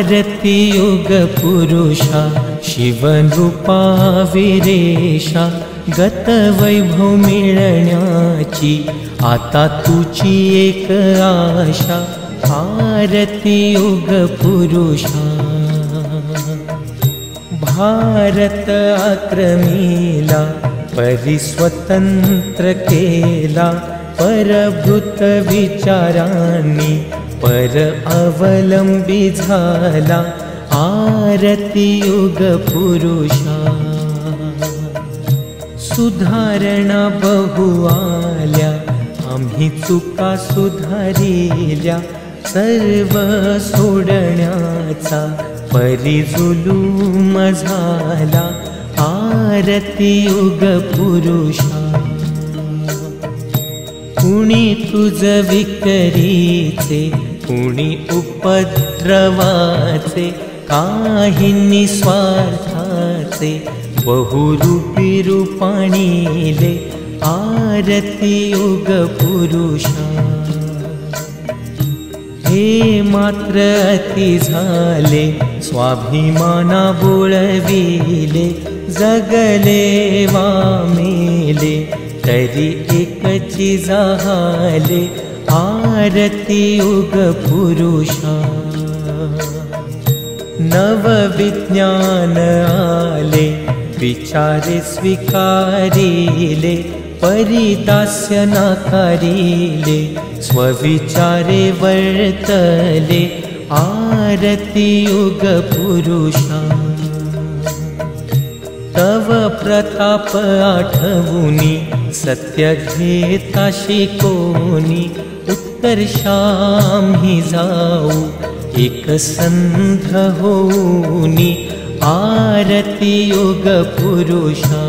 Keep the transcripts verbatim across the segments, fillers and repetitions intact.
आरती युग पुरुषा शिवरूपा वीरेशा गत वैभव मिळण्याची आता तुझी एक आशा। आरती युग पुरुषा भारत आक्रमिला परिस्वतंत्र केला परभूत विचारांनी पर अवलंबी झाला। आरती युग पुरुषा सुधारणा बहु आल्या आम्ही चुका सुधारिल्या सर्व सोडण्याचा परिजुलूम झाला। आरती युग पुरुषा कुणी तुझ विकरीचे कुणी उपद्रवाचे काही निस्वार्थाचे बहुरूपी रूपाणीले। आरती युग पुरुषा हे मात्र अति झाले स्वाभिमाना बोळविले जगले वा मेले तरी एकची झाले। आरती युग पुरुषा नव विज्ञान आले विचारे स्वीकारिले परिदास्य नाकारिले स्वविचारे वर्तले। आरती युग पुरुषा तव प्रताप आठवुनी सत्य घेता शिकोनी उत्कर्षाम्ही जाऊ एक संध होऊनी। आरती युग पुरुषा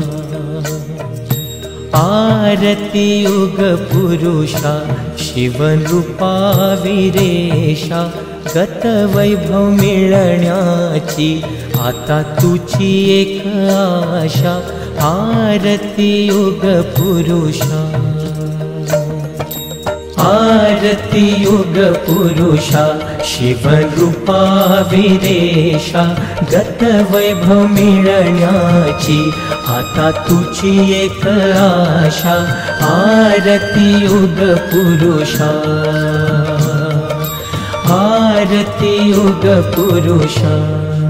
आरती युग पुरुषा शिवरूपा वीरेशा गत वैभव मिळण्याची आता तुझी एक आशा। आरती युग पुरुषा आरती युग पुरुषा शिवरूपा वीरेशा गत वैभव मिळण्याची आता तुझी एक आशा। आरती युग पुरुषा आरती युग पुरुषा।